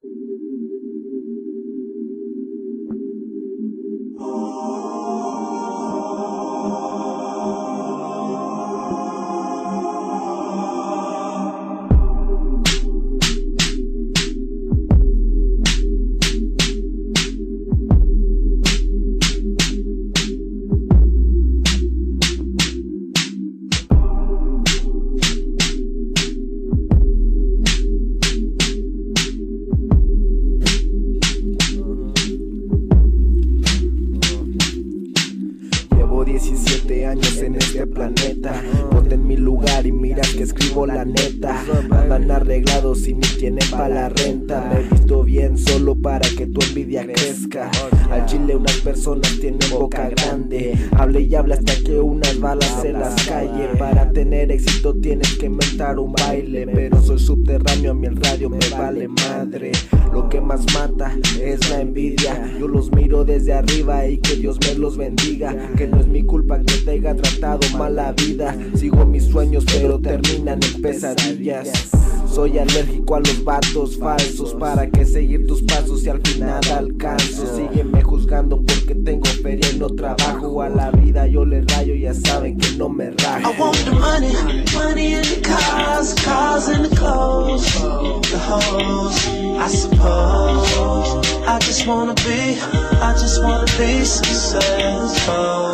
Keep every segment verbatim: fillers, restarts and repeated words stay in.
diecisiete años en este planeta. Ponte en mi lugar y mira que escribo la neta. Andan arreglados y ni tienen pa' la renta. Me he visto bien solo para que tu envidia crezca. Al chile unas personas tienen boca grande. Hable y habla hasta que unas balas se las calle. Para tener éxito tienes que inventar un baile. Pero soy subterráneo, a mí el radio me vale madre. Lo que más mata es la envidia. Yo los miro desde arriba y que Dios me los bendiga. Que no es mi culpa que te haya tratado mal la vida. Sigo mis sueños pero terminan en pesadillas. Soy alérgico a los vatos falsos. ¿Para qué seguir tus pasos si al final alcanzo? Sígueme juzgando porque tengo feria y no trabajo. A la vida yo le rayo, ya saben que no me rajo. I want the money, money in the cars, cars in the clothes, the hoes, I suppose. I just wanna be, I just wanna be successful.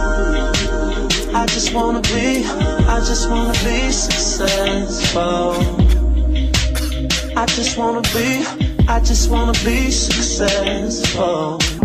I just wanna be, I just wanna be successful. I just wanna be, I just wanna be successful.